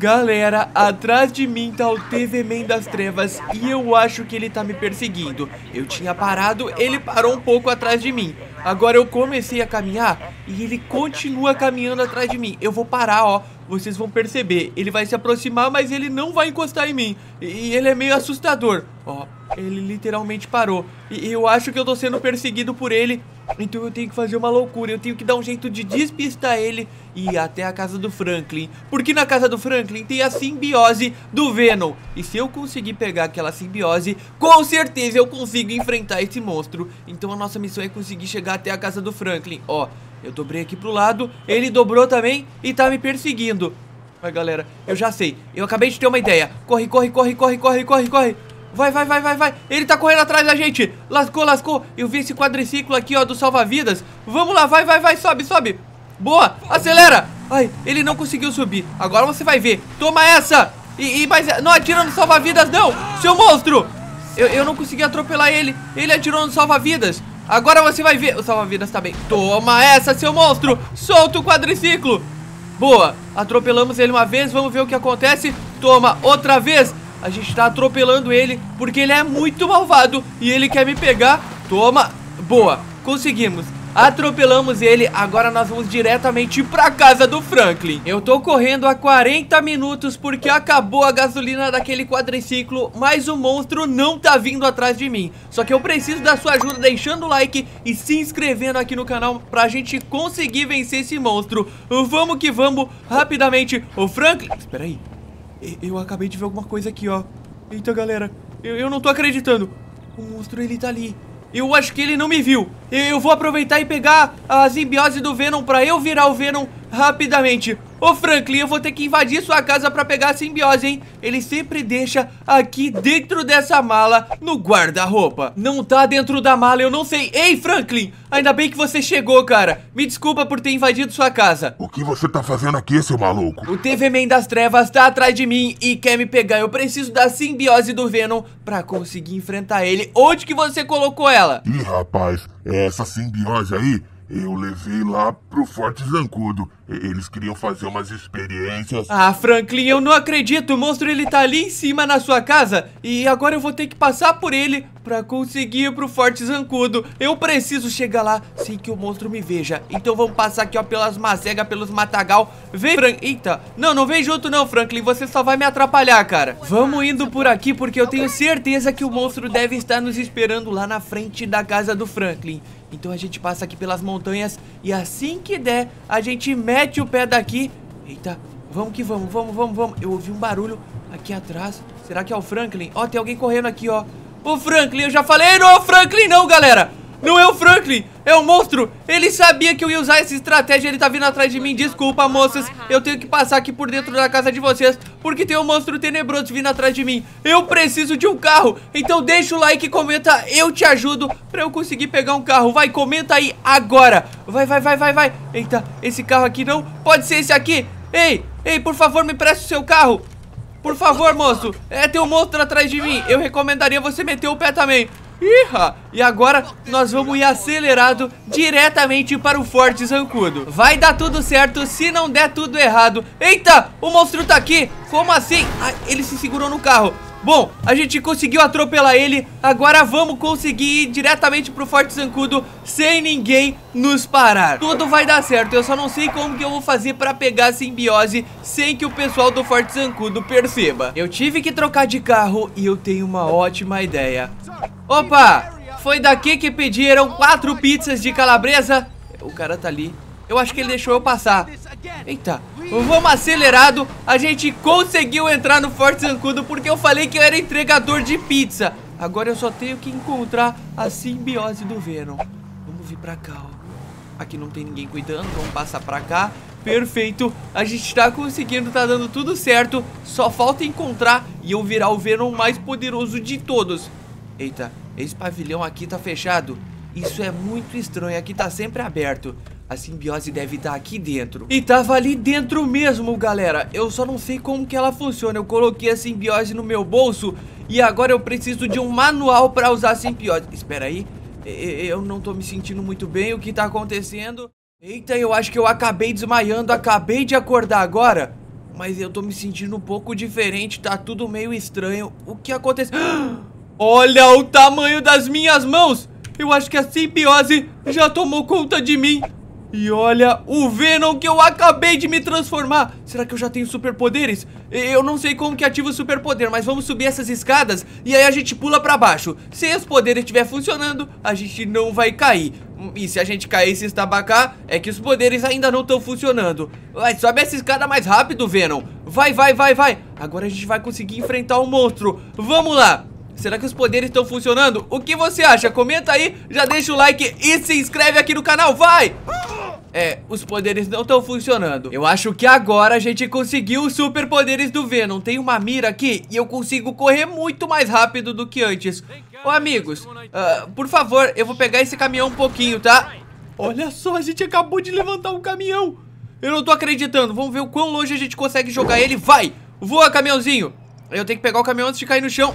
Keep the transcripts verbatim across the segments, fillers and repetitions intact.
Galera, atrás de mim tá o T V-Man das Trevas e eu acho que ele tá me perseguindo. Eu tinha parado, ele parou um pouco atrás de mim. Agora eu comecei a caminhar e ele continua caminhando atrás de mim. Eu vou parar, ó. Vocês vão perceber. Ele vai se aproximar, mas ele não vai encostar em mim. E ele é meio assustador. Ó, ele literalmente parou. E eu acho que eu tô sendo perseguido por ele. Então eu tenho que fazer uma loucura. Eu tenho que dar um jeito de despistar ele e ir até a casa do Franklin. Porque na casa do Franklin tem a simbiose do Venom. E se eu conseguir pegar aquela simbiose, com certeza eu consigo enfrentar esse monstro. Então a nossa missão é conseguir chegar até a casa do Franklin. Ó, eu dobrei aqui pro lado, ele dobrou também e tá me perseguindo. Vai, galera, eu já sei. Eu acabei de ter uma ideia. Corre, corre, corre, corre, corre, corre, corre. Vai, vai, vai, vai, vai. Ele tá correndo atrás da gente. Lascou, lascou. Eu vi esse quadriciclo aqui, ó, do salva-vidas. Vamos lá, vai, vai, vai, sobe, sobe. Boa, acelera. Ai, ele não conseguiu subir. Agora você vai ver. Toma essa. E, e mas não atira no salva-vidas, não. Seu monstro. Eu, eu não consegui atropelar ele. Ele atirou no salva-vidas. Agora você vai ver. O salva-vidas tá bem. Toma essa, seu monstro. Solta o quadriciclo. Boa, atropelamos ele uma vez. Vamos ver o que acontece. Toma, outra vez. A gente tá atropelando ele porque ele é muito malvado e ele quer me pegar. Toma, boa, conseguimos. Atropelamos ele, agora nós vamos diretamente pra casa do Franklin. Eu tô correndo há quarenta minutos porque acabou a gasolina daquele quadriciclo, mas o monstro não tá vindo atrás de mim. Só que eu preciso da sua ajuda deixando o like e se inscrevendo aqui no canal pra gente conseguir vencer esse monstro. Vamos que vamos, rapidamente. O Franklin... Espera aí. Eu acabei de ver alguma coisa aqui, ó. Eita, galera, eu, eu não tô acreditando. O monstro, ele tá ali. Eu acho que ele não me viu. Eu, eu vou aproveitar e pegar a simbiose do Venom pra eu virar o Venom rapidamente. Ô, Franklin, eu vou ter que invadir sua casa pra pegar a simbiose, hein? Ele sempre deixa aqui dentro dessa mala, no guarda-roupa. Não tá dentro da mala, eu não sei. Ei, Franklin, ainda bem que você chegou, cara. Me desculpa por ter invadido sua casa. O que você tá fazendo aqui, seu maluco? O T V-Man das Trevas tá atrás de mim e quer me pegar. Eu preciso da simbiose do Venom pra conseguir enfrentar ele. Onde que você colocou ela? Ih, rapaz, essa simbiose aí... eu levei lá pro Forte Zancudo. Eles queriam fazer umas experiências. Ah, Franklin, eu não acredito. O monstro, ele tá ali em cima na sua casa. E agora eu vou ter que passar por ele pra conseguir ir pro Forte Zancudo. Eu preciso chegar lá sem que o monstro me veja. Então vamos passar aqui, ó, pelas macegas, pelos matagal. Vem, Franklin. Eita, não, não vem junto não, Franklin. Você só vai me atrapalhar, cara. Vamos indo por aqui porque eu tenho certeza que o monstro deve estar nos esperando lá na frente da casa do Franklin. Então a gente passa aqui pelas montanhas e assim que der, a gente mete o pé daqui. Eita, vamos que vamos, vamos, vamos, vamos. Eu ouvi um barulho aqui atrás. Será que é o Franklin? Ó, tem alguém correndo aqui, ó. O Franklin, eu já falei. Não é o Franklin não, galera. Não é o Franklin, é o monstro. Ele sabia que eu ia usar essa estratégia. Ele tá vindo atrás de mim, desculpa, moças. Eu tenho que passar aqui por dentro da casa de vocês porque tem um monstro tenebroso vindo atrás de mim. Eu preciso de um carro. Então deixa o like e comenta, eu te ajudo pra eu conseguir pegar um carro. Vai, comenta aí agora. Vai, vai, vai, vai, vai. Eita, esse carro aqui não, pode ser esse aqui. Ei, ei, por favor, me preste o seu carro. Por favor, moço. É, tem um monstro atrás de mim. Eu recomendaria você meter o pé também. Iha! E agora nós vamos ir acelerado diretamente para o Forte Zancudo. Vai dar tudo certo se não der tudo errado. Eita, o monstro tá aqui. Como assim? Ah, ele se segurou no carro. Bom, a gente conseguiu atropelar ele. Agora vamos conseguir ir diretamente pro Forte Zancudo sem ninguém nos parar. Tudo vai dar certo, eu só não sei como que eu vou fazer pra pegar a simbiose sem que o pessoal do Forte Zancudo perceba. Eu tive que trocar de carro e eu tenho uma ótima ideia. Opa, foi daqui que pediram quatro pizzas de calabresa. O cara tá ali. Eu acho que ele deixou eu passar. Eita, vamos acelerado. A gente conseguiu entrar no Forte Zancudo porque eu falei que eu era entregador de pizza. Agora eu só tenho que encontrar a simbiose do Venom. Vamos vir pra cá, ó. Aqui não tem ninguém cuidando, vamos passar pra cá. Perfeito, a gente tá conseguindo, tá dando tudo certo. Só falta encontrar e eu virar o Venom mais poderoso de todos. Eita, esse pavilhão aqui tá fechado. Isso é muito estranho, aqui tá sempre aberto. A simbiose deve estar aqui dentro. E tava ali dentro mesmo, galera. Eu só não sei como que ela funciona. Eu coloquei a simbiose no meu bolso e agora eu preciso de um manual pra usar a simbiose. Espera aí, eu não tô me sentindo muito bem. O que tá acontecendo? Eita, eu acho que eu acabei desmaiando. Acabei de acordar agora. Mas eu tô me sentindo um pouco diferente, tá tudo meio estranho. O que aconteceu? Olha o tamanho das minhas mãos! Eu acho que a simbiose já tomou conta de mim. E olha o Venom que eu acabei de me transformar. Será que eu já tenho superpoderes? Eu não sei como que ativa o superpoder, mas vamos subir essas escadas e aí a gente pula pra baixo. Se os poderes estiver funcionando, a gente não vai cair. E se a gente cair e se estabacar, é que os poderes ainda não estão funcionando. Vai, sobe essa escada mais rápido, Venom. Vai, vai, vai, vai. Agora a gente vai conseguir enfrentar o monstro. Vamos lá. Será que os poderes estão funcionando? O que você acha? Comenta aí, já deixa o like e se inscreve aqui no canal, vai! É, os poderes não estão funcionando. Eu acho que agora a gente conseguiu os superpoderes do Venom. Tem uma mira aqui e eu consigo correr muito mais rápido do que antes. Ô amigos, uh, por favor, eu vou pegar esse caminhão um pouquinho, tá? Olha só, a gente acabou de levantar um caminhão. Eu não tô acreditando, vamos ver o quão longe a gente consegue jogar ele. Vai, voa caminhãozinho. Eu tenho que pegar o caminhão antes de cair no chão.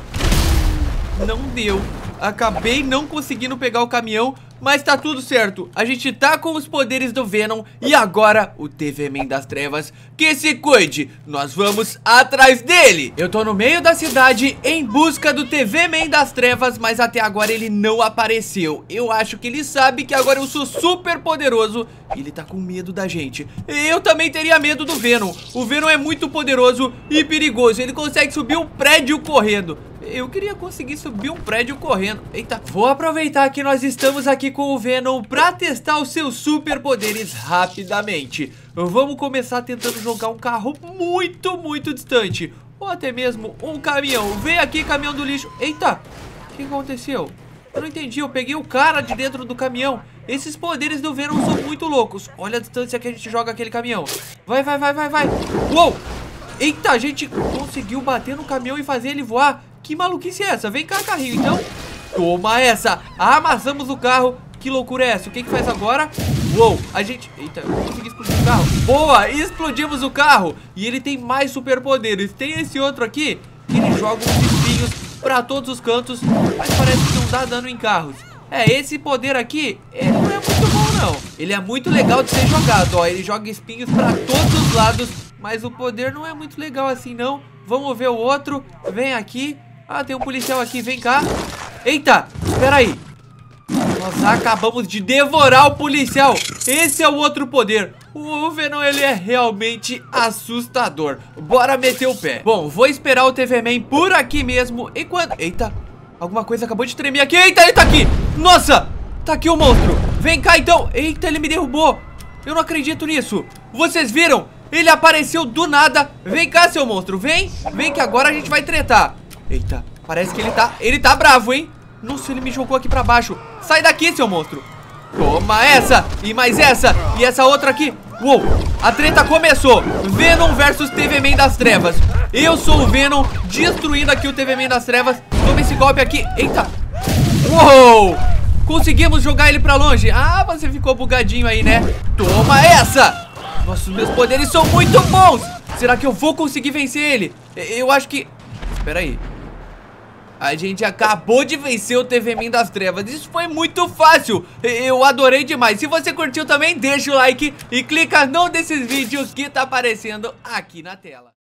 Não deu. Acabei não conseguindo pegar o caminhão, mas tá tudo certo. A gente tá com os poderes do Venom e agora o T V Man das Trevas que se cuide. Nós vamos atrás dele. Eu tô no meio da cidade em busca do T V Man das Trevas, mas até agora ele não apareceu. Eu acho que ele sabe que agora eu sou super poderoso e ele tá com medo da gente. Eu também teria medo do Venom. O Venom é muito poderoso e perigoso. Ele consegue subir um prédio correndo. Eu queria conseguir subir um prédio correndo. Eita, vou aproveitar que nós estamos aqui com o Venom pra testar os seus superpoderes rapidamente. Vamos começar tentando jogar um carro muito, muito distante. Ou até mesmo um caminhão. Vem aqui, caminhão do lixo. Eita, o que aconteceu? Eu não entendi, eu peguei o cara de dentro do caminhão. Esses poderes do Venom são muito loucos. Olha a distância que a gente joga aquele caminhão. Vai, vai, vai, vai, vai. Uou! Eita, a gente conseguiu bater no caminhão e fazer ele voar. Que maluquice é essa? Vem cá, carrinho, então. Toma essa. Amassamos o carro. Que loucura é essa? O que que faz agora? Uou, a gente... Eita, eu não consegui explodir o carro. Boa, explodimos o carro. E ele tem mais superpoderes. Tem esse outro aqui, que ele joga uns espinhos pra todos os cantos, mas parece que não dá dano em carros. É, esse poder aqui, ele não é muito bom, não. Ele é muito legal de ser jogado, ó. Ele joga espinhos pra todos os lados, mas o poder não é muito legal assim, não. Vamos ver o outro. Vem aqui. Ah, tem um policial aqui, vem cá. Eita, espera aí. Nós acabamos de devorar o policial. Esse é o outro poder. O Venom, ele é realmente assustador. Bora meter o pé. Bom, vou esperar o T V Man por aqui mesmo. Enquanto... Eita, alguma coisa acabou de tremer aqui. Eita, ele tá aqui. Nossa, tá aqui o monstro. Vem cá, então. Eita, ele me derrubou. Eu não acredito nisso. Vocês viram? Ele apareceu do nada. Vem cá, seu monstro, vem. Vem que agora a gente vai tretar. Eita, parece que ele tá... Ele tá bravo, hein? Nossa, ele me jogou aqui pra baixo. Sai daqui, seu monstro. Toma essa, e mais essa, e essa outra aqui. Uou, a treta começou. Venom versus T V Man das Trevas. Eu sou o Venom, destruindo aqui o T V Man das Trevas. Toma esse golpe aqui, eita. Uou, conseguimos jogar ele pra longe. Ah, você ficou bugadinho aí, né? Toma essa. Nossa, os meus poderes são muito bons. Será que eu vou conseguir vencer ele? Eu acho que... Espera aí. A gente acabou de vencer o T V Man das Trevas. Isso foi muito fácil. Eu adorei demais. Se você curtiu também, deixa o like e clica num desses vídeos que tá aparecendo aqui na tela.